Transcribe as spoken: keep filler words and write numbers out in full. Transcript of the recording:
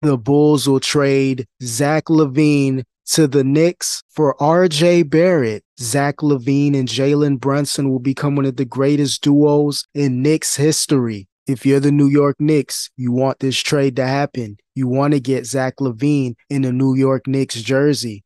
The Bulls will trade Zach Lavine to the Knicks for R J Barrett. Zach Lavine and Jalen Brunson will become one of the greatest duos in Knicks history. If you're the New York Knicks, you want this trade to happen. You want to get Zach Lavine in a New York Knicks jersey.